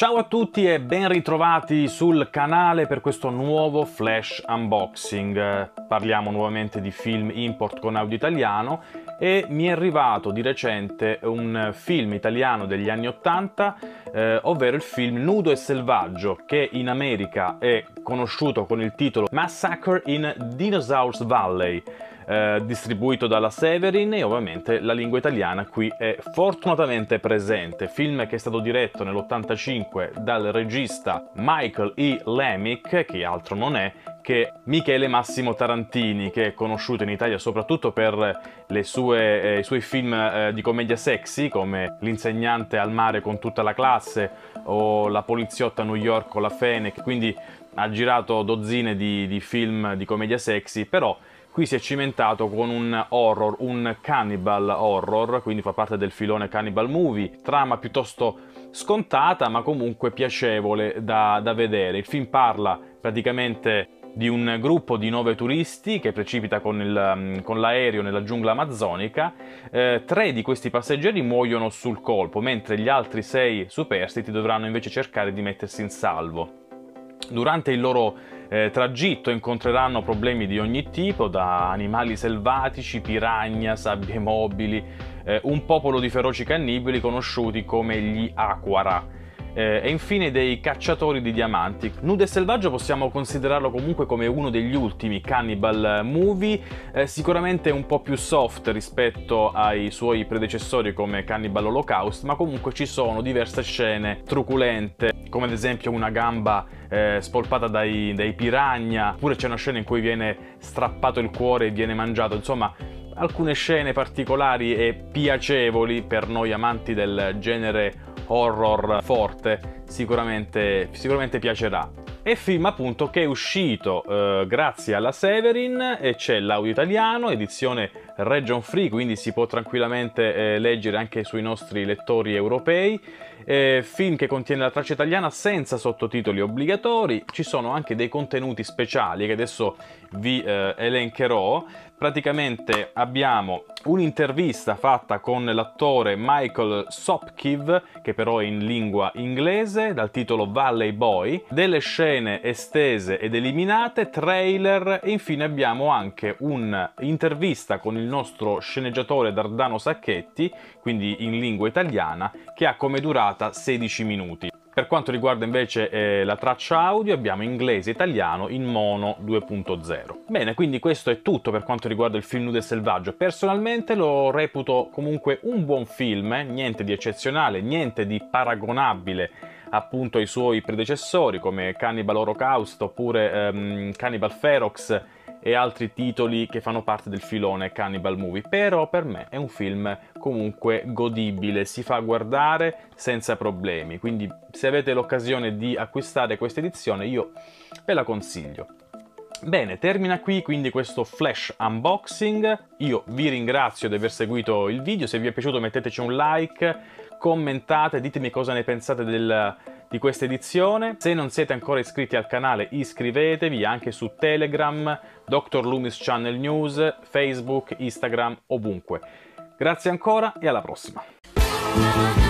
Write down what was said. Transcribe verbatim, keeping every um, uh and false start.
Ciao a tutti e ben ritrovati sul canale per questo nuovo flash unboxing. Parliamo nuovamente di film import con audio italiano e mi è arrivato di recente un film italiano degli anni ottanta, eh, ovvero il film Nudo e Selvaggio, che in America è conosciuto con il titolo Massacre in Dinosaurs Valley, eh, distribuito dalla Severin, e ovviamente la lingua italiana qui è fortunatamente presente. Film che è stato diretto nell'ottantacinque dal regista Michael E. Lemick, che altro non è che Michele Massimo Tarantini, che è conosciuto in Italia soprattutto per le sue, eh, i suoi film eh, di commedia sexy, come L'insegnante al mare con tutta la classe o La poliziotta a New York con la Fennec. Quindi ha girato dozzine di, di film di commedia sexy, però qui si è cimentato con un horror, un cannibal horror, quindi fa parte del filone Cannibal Movie, trama piuttosto scontata ma comunque piacevole da, da vedere. Il film parla praticamente di un gruppo di nove turisti che precipita con, il, con l'aereo nella giungla amazzonica. Eh, tre di questi passeggeri muoiono sul colpo, mentre gli altri sei superstiti dovranno invece cercare di mettersi in salvo. Durante il loro eh, tragitto incontreranno problemi di ogni tipo, da animali selvatici, piranha, sabbie mobili, eh, un popolo di feroci cannibali conosciuti come gli Aquara, eh, e infine dei cacciatori di diamanti. Nudo e Selvaggio possiamo considerarlo comunque come uno degli ultimi Cannibal Movie, eh, sicuramente un po' più soft rispetto ai suoi predecessori come Cannibal Holocaust, ma comunque ci sono diverse scene truculente, come ad esempio una gamba eh, spolpata dai, dai piranha, oppure c'è una scena in cui viene strappato il cuore e viene mangiato. Insomma, alcune scene particolari e piacevoli per noi amanti del genere horror forte, sicuramente, sicuramente piacerà. È film appunto che è uscito eh, grazie alla Severin, e c'è l'audio italiano, edizione region free, quindi si può tranquillamente eh, leggere anche sui nostri lettori europei. Eh, film che contiene la traccia italiana senza sottotitoli obbligatori. Ci sono anche dei contenuti speciali che adesso vi eh, elencherò. Praticamente abbiamo un'intervista fatta con l'attore Michael Sopkiv, che però è in lingua inglese, dal titolo Valley Boy, delle scene estese ed eliminate, trailer, e infine abbiamo anche un'intervista con il nostro sceneggiatore Dardano Sacchetti, quindi in lingua italiana, che ha come durata sedici minuti. Per quanto riguarda invece eh, la traccia audio, abbiamo inglese e italiano in mono due punto zero. Bene, quindi questo è tutto per quanto riguarda il film Nudo e Selvaggio. Personalmente lo reputo comunque un buon film, eh? Niente di eccezionale, niente di paragonabile appunto ai suoi predecessori come Cannibal Holocaust oppure ehm, Cannibal Ferox e altri titoli che fanno parte del filone Cannibal Movie, però per me è un film comunque godibile, si fa guardare senza problemi, quindi se avete l'occasione di acquistare questa edizione io ve la consiglio. Bene, termina qui quindi questo flash unboxing. Io vi ringrazio di aver seguito il video, se vi è piaciuto metteteci un like, commentate, ditemi cosa ne pensate del, di questa edizione. Se non siete ancora iscritti al canale iscrivetevi anche su Telegram, Doctor Loomis Channel News, Facebook, Instagram, ovunque. Grazie ancora e alla prossima!